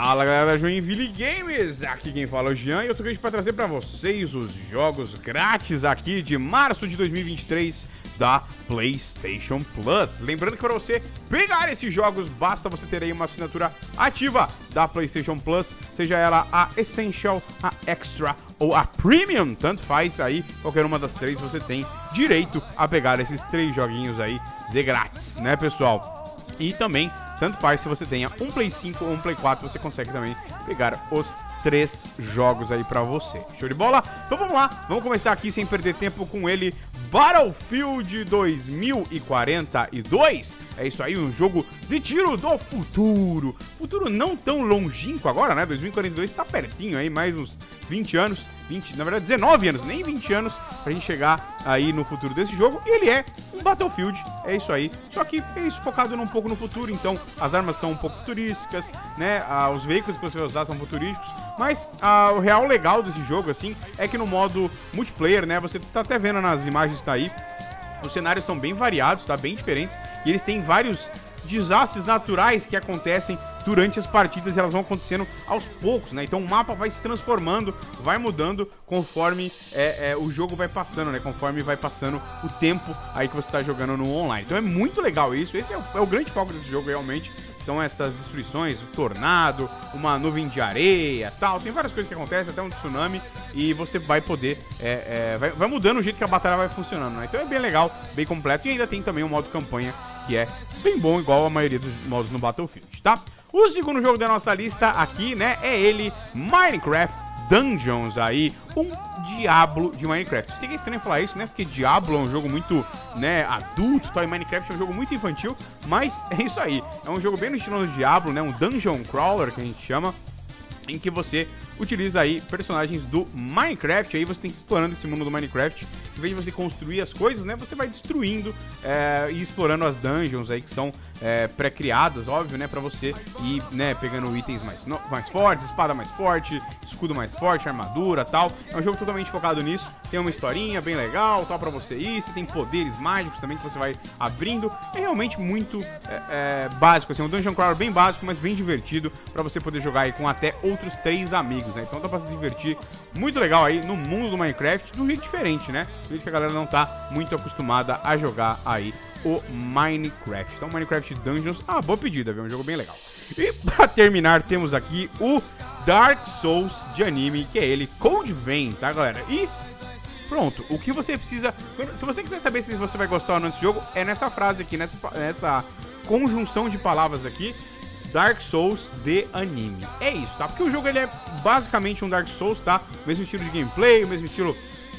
Fala galera da Joinville Games, aqui quem fala é o Jean e eu tô aqui para trazer para vocês os jogos grátis aqui de março de 2023 da PlayStation Plus. Lembrando que para você pegar esses jogos basta você ter aí uma assinatura ativa da PlayStation Plus, seja ela a Essential, a Extra ou a Premium, tanto faz aí, qualquer uma das três você tem direito a pegar esses 3 joguinhos aí de grátis, né pessoal? E também, tanto faz se você tenha um Play 5 ou um Play 4, você consegue também pegar os 3 jogos aí pra você. Show de bola? Então vamos lá, vamos começar aqui sem perder tempo com ele, Battlefield 2042. É isso aí, um jogo de tiro do futuro. Futuro não tão longínquo agora, né? 2042 tá pertinho aí, mais uns 20 anos. 20, na verdade 19 anos, nem 20 anos pra gente chegar aí no futuro desse jogo. E ele é um Battlefield, é isso aí. Só que é isso, focado um pouco no futuro. Então as armas são um pouco futurísticas, né? Os veículos que você vai usar são futurísticos. Mas o real legal desse jogo, assim, é que no modo multiplayer, né? Você tá até vendo nas imagens que tá aí, os cenários são bem variados, tá? Bem diferentes. E eles têm vários desastres naturais que acontecem durante as partidas e elas vão acontecendo aos poucos, né? Então o mapa vai se transformando, vai mudando conforme o jogo vai passando, né? Conforme vai passando o tempo aí que você tá jogando no online. Então é muito legal isso, esse é o grande foco desse jogo realmente. São essas destruições, o tornado, uma nuvem de areia, tal. Tem várias coisas que acontecem, até um tsunami. E você vai poder... vai mudando o jeito que a batalha vai funcionando, né? Então é bem legal, bem completo. E ainda tem também o modo campanha, que é bem bom, igual a maioria dos modos no Battlefield, tá? O segundo jogo da nossa lista aqui, né, é ele, Minecraft Dungeons aí, um Diablo de Minecraft. Sei que é estranho falar isso, né, porque Diablo é um jogo muito, né, adulto, tal, e Minecraft é um jogo muito infantil, mas é isso aí. É um jogo bem no estilo do Diablo, né, um Dungeon Crawler, que a gente chama, em que você utiliza aí personagens do Minecraft, aí você tem que ir explorando esse mundo do Minecraft. Em vez de você construir as coisas, né, você vai destruindo e explorando as dungeons aí que são pré-criadas, óbvio, né, pra você ir, né, pegando itens mais fortes, espada mais forte, escudo mais forte, armadura, tal. É um jogo totalmente focado nisso, tem uma historinha bem legal, tal, pra você ir, você tem poderes mágicos também que você vai abrindo. É realmente muito básico, assim, um dungeon crawler bem básico, mas bem divertido, pra você poder jogar aí com até outros 3 amigos, né, então dá pra se divertir muito legal aí no mundo do Minecraft, de um jeito diferente, né, do jeito que a galera não tá muito acostumada a jogar aí o Minecraft. Então Minecraft Dungeons, boa pedida, viu? Um jogo bem legal. E pra terminar temos aqui o Dark Souls de anime, que é ele, Code Vein, tá galera? E pronto, o que você precisa, se você quiser saber se você vai gostar ou não desse jogo, é nessa frase aqui, nessa conjunção de palavras aqui, Dark Souls de anime. É isso, tá? Porque o jogo ele é basicamente um Dark Souls, tá? O mesmo estilo de gameplay, o mesmo estilo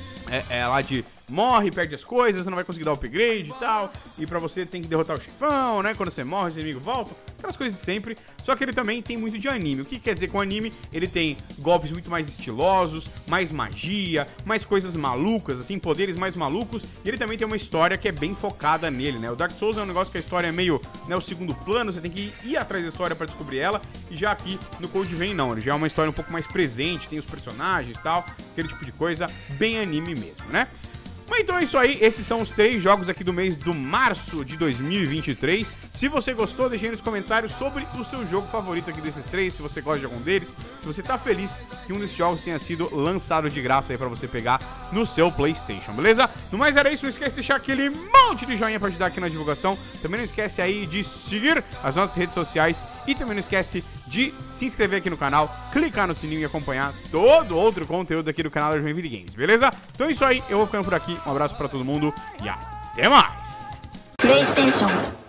lá de morre, perde as coisas, você não vai conseguir dar upgrade e tal. E pra você tem que derrotar o chefão, né? Quando você morre, os inimigos voltam. Aquelas coisas de sempre. Só que ele também tem muito de anime. O que quer dizer com anime? Ele tem golpes muito mais estilosos, mais magia, mais coisas malucas, assim, poderes mais malucos. E ele também tem uma história que é bem focada nele, né? O Dark Souls é um negócio que a história é meio, né, o segundo plano. Você tem que ir atrás da história pra descobrir ela. E já aqui no Code Vein não. Ele já é uma história um pouco mais presente, tem os personagens e tal. Aquele tipo de coisa bem anime mesmo, né? Mas então é isso aí, esses são os 3 jogos aqui do mês do março de 2023. Se você gostou, deixe aí nos comentários sobre o seu jogo favorito aqui desses 3, se você gosta de algum deles, se você tá feliz que um desses jogos tenha sido lançado de graça aí pra você pegar no seu PlayStation, beleza? No mais era isso, não esquece de deixar aquele monte de joinha pra ajudar aqui na divulgação. Também não esquece aí de seguir as nossas redes sociais e também não esquece de se inscrever aqui no canal, clicar no sininho e acompanhar todo outro conteúdo aqui do canal da Joinville Games, beleza? Então é isso aí, eu vou ficando por aqui. Um abraço pra todo mundo e até mais! PlayStation